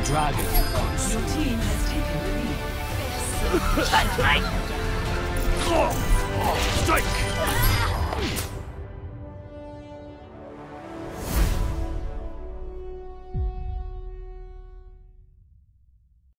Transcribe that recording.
dragon. Your team has taken the lead. That's right. Strike!